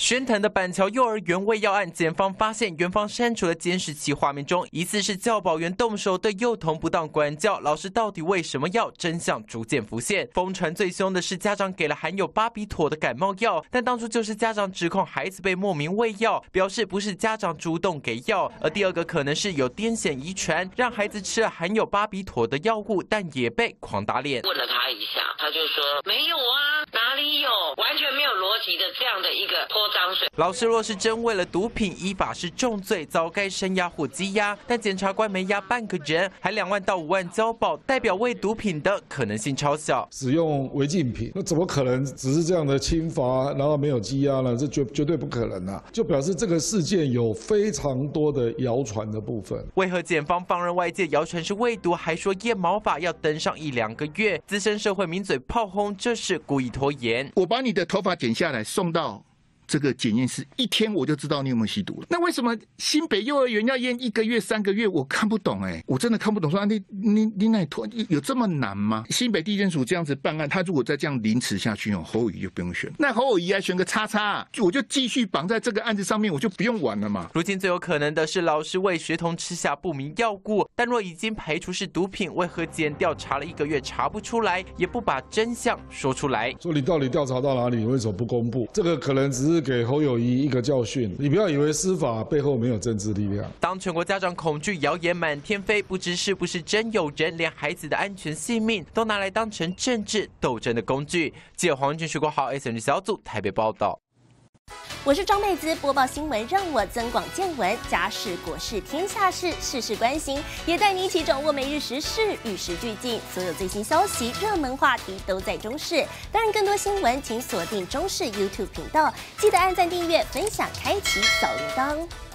宣腾的板桥幼儿园喂药案，检方发现园方删除了监视器画面中，疑似是教保员动手对幼童不当管教，老师到底为什么要？真相逐渐浮现。疯传最凶的是家长给了含有巴比妥的感冒药，但当初就是家长指控孩子被莫名喂药，表示不是家长主动给药。而第二个可能是有癫痫遗传，让孩子吃了含有巴比妥的药物，但也被狂打脸。 问了他一下，他就说没有啊，哪里有，完全没有逻辑的这样的一个泼脏水。 老师若是真为了毒品，依法是重罪，早该声押或羁押。但检察官没押半个人，还2万到5万交保，代表为毒品的可能性超小。 使用违禁品，那怎么可能只是这样的轻罚，然后没有羁押呢？这绝对不可能啊！就表示这个事件有非常多的谣传的部分。 为何检方放任外界谣传是喂毒，还说验毛发要等上1、2个月？资深社会名嘴炮轰，这是故意拖延。 我把你的头发剪下来送到这个检验室，1天我就知道你有没有吸毒了。那为什么新北幼儿园要验1个月、3个月？我看不懂我真的看不懂。说你那拖有这么难吗？新北地检署这样子办案，他如果再这样凌迟下去侯友宜就不用选。那侯友宜还选个叉叉，我就继续绑在这个案子上面，我就不用玩了嘛。 如今最有可能的是老师为学童吃下不明药物，但若已经排除是毒品，为何检调查了1个月查不出来，也不把真相说出来？ 说你到底调查到哪里？你为什么不公布？这个可能只是给侯友宜一个教训，你不要以为司法背后没有政治力量。 当全国家长恐惧谣言满天飞，不知是不是真有人连孩子的安全性命都拿来当成政治斗争的工具。记者黄文俊、徐国豪 SNG 小组台北报道。 我是张妹子，播报新闻让我增广见闻，家事国事天下事，事事关心，也带你一起掌握每日时事，与时俱进，所有最新消息、热门话题都在中视。当然，更多新闻请锁定中视 YouTube 频道，记得按赞、订阅、分享、开启小铃铛。